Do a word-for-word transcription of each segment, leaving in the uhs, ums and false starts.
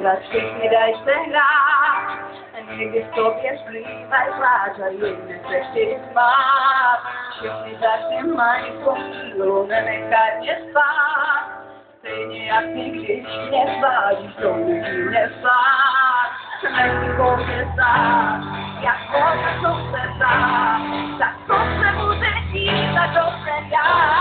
Teraz všichni daj se hrát, někdy v tobě zplývaj pláč a jedne se chtějí smát. Všichni zatím mají sílu, nenechaj mě spát. Stejně jak ty, když mě svádíš, to musí mě spát. Nechci mě stát, jak voda, co se dá, tak to se bude dít a to jsem já.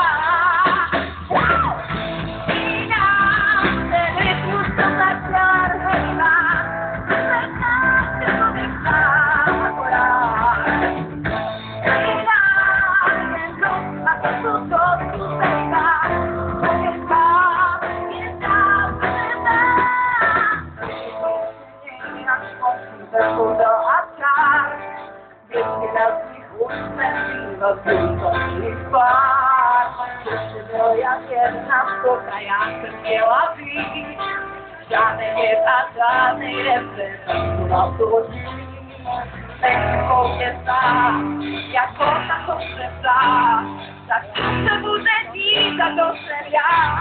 Jak jedna stoka, já jsem chtěla být, žádný hit a žádný refren, na to dní. Nechci mě stát, jak voda, co se dá, tak to se bude dít a to jsem já.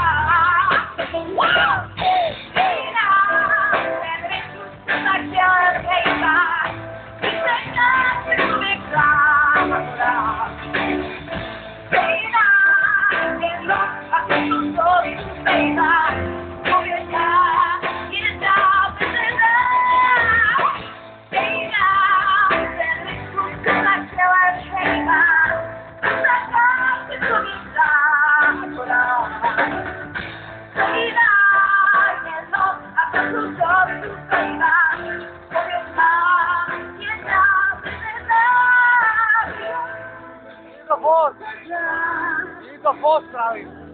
Ten rytmus se tak dělá hejbat, když se nás člověk sám dá. Dico forza, dico forza.